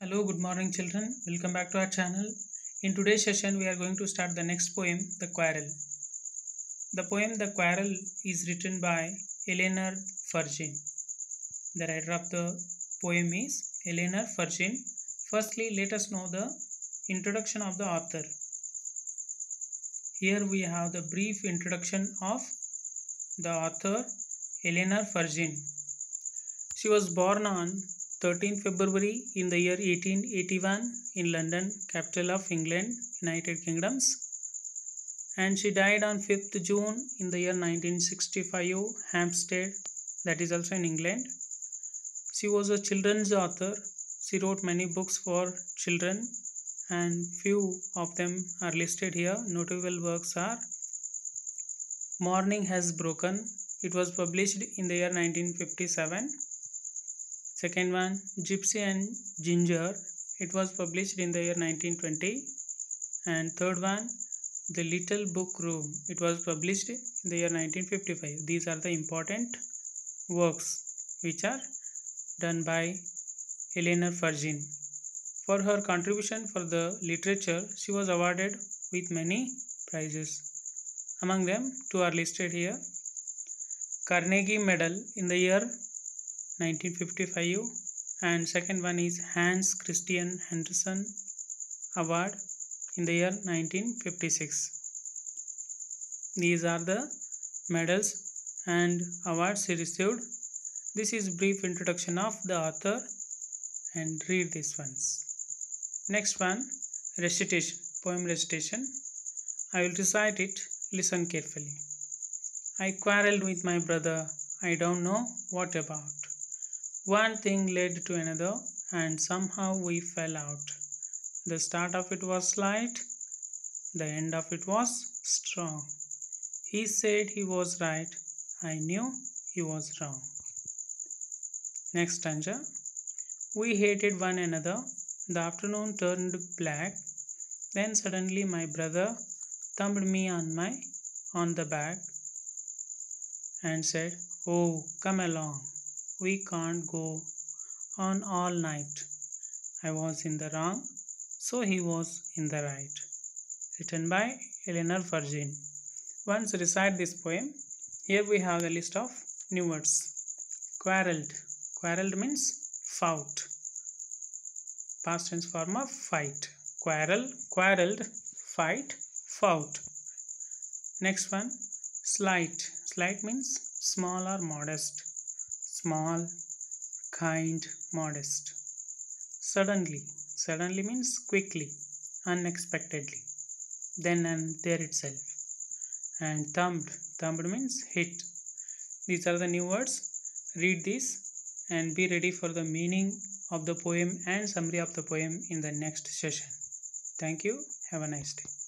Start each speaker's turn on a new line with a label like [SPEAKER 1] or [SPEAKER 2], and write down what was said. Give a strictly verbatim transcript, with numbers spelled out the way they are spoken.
[SPEAKER 1] Hello, good morning children. Welcome back to our channel. In today's session we are going to start the next poem, The Quarrel. The poem The Quarrel is written by Eleanor Ferguson. The writer of the poem is Eleanor Ferguson. Firstly, let us know the introduction of the author. Here we have the brief introduction of the author Eleanor Ferguson. She was born on thirteenth February in the year eighteen eighty-one in London, capital of England, United Kingdoms, and she died on fifth June in the year nineteen sixty-five, Hampstead, that is also in England. She was a children's author. She wrote many books for children and few of them are listed here. Notable works are Morning Has Broken. It was published in the year nineteen fifty-seven. Second one, Gypsy and Ginger. It was published in the year nineteen twenty. And third one, The Little Book Room. It was published in the year nineteen fifty-five. These are the important works which are done by Eleanor Ferguson. For her contribution for the literature, she was awarded with many prizes. Among them, two are listed here. Carnegie Medal in the year nineteen fifty-five, and second one is Hans Christian Andersen Award in the year nineteen fifty-six. These are the medals and awards she received. This is brief introduction of the author, and read these ones. Next one, recitation, poem recitation. I will recite it. Listen carefully. I quarreled with my brother. I don't know what about. One thing led to another, and somehow we fell out. The start of it was slight, the end of it was strong. He said he was right, I knew he was wrong. Next stanza. We hated one another, the afternoon turned black. Then suddenly my brother thumped me on my on the back and said, "Oh, come along. We can't go on all night." I was in the wrong, so he was in the right. Written by Eleanor Ferguson. Once recite this poem. Here we have a list of new words. Quarreled. Quarreled means fought. Past tense form of fight. Quarrel, quarreled, fight, fought. Next one. Slight. Slight means small or modest. Small, kind, modest. Suddenly. Suddenly means quickly, unexpectedly, then and there itself. And thumped. Thumped means hit. These are the new words. Read these and be ready for the meaning of the poem and summary of the poem in the next session. Thank you. Have a nice day.